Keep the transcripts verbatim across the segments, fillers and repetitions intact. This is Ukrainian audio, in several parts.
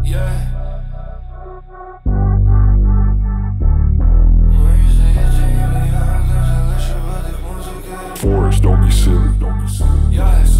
Forest, don't be silly, don't be silly. Yes.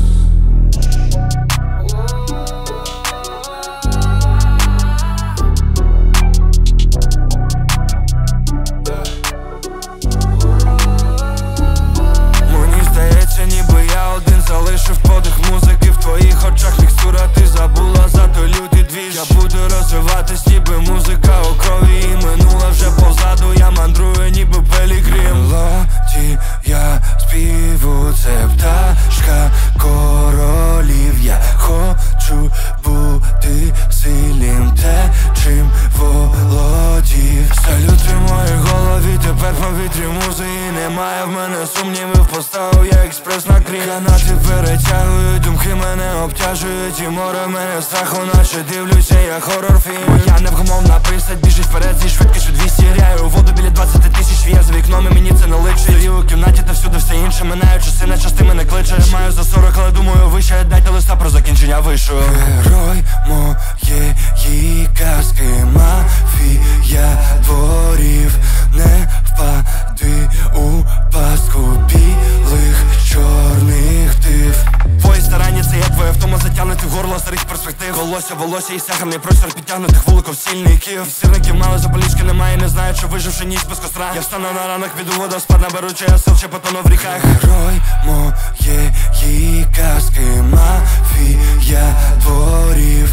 Мені здається, ніби я один залишив подих музики. В твоїх очах мікстура, ти забула за той лютий двіж. Я буду розвиватись, ніби музика у крові, і минула вже позаду. Я мандрую, ніби пелігрим. Мелодія співу, це пташка королів. Я хочу бути сильним, те, чим володів. Салюти в моїй голові, тепер в повітрі музи. І немає в мене сумнівів, поставив я експрес на крім. Канати перетягують, думки мене обтяжують. І море в мене страху, наче дивлюся, я хорор-фільм. Я невгомовна писать, біжить вперед зі швидкістю двісті. Ряю у воду біля двадцяти тисяч в'є за вікном, і мені це не личить. Стою у кімнаті та всюди все інше, минаю часи, на час ти мене кличеш. Маю за сорок, але думаю вище, дайте листа про закінчення вишу. Герой моєї казки, мафія дворів. Не впади у пастку білих чорних див. Твої старання, це як твоє втома затягнути в горло старих перспектив. Волосся, волосся і сяганий простір підтягнутих вуликів сильників. Сірників мали запалічки немає, не знаю, чи виживши ніч без костра. Я встану на ранок, піду водоспад, наберучи я сил, чи потону в ріках. Герой моєї казки, мафія дворів.